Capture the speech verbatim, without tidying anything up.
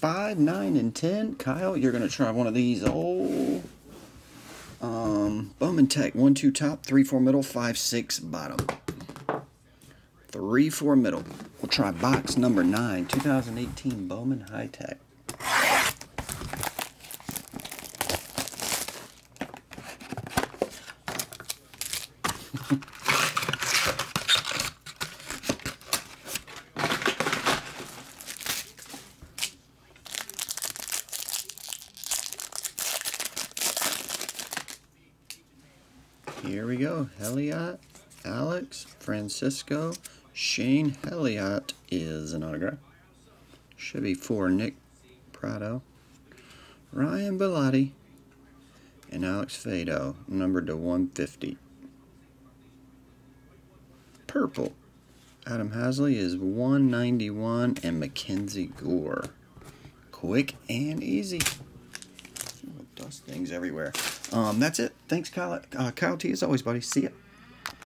five, nine, and ten. Kyle, you're going to try one of these old um, Bowman T E K. one, two top, three, four middle, five, six bottom. three, four middle. We'll try box number nine, two thousand eighteen Bowman High Tech. Here we go. Heliot, Alex, Francisco, Shane Heliot is an autograph. Should be for Nick Prado, Ryan Bellotti, and Alex Fado, numbered to one fifty. Purple, Adam Hasley is one ninety-one, and Mackenzie Gore. Quick and easy. Dust things everywhere. Um, that's it. Thanks, Kyle. Uh, Kyle T, as always, buddy. See ya.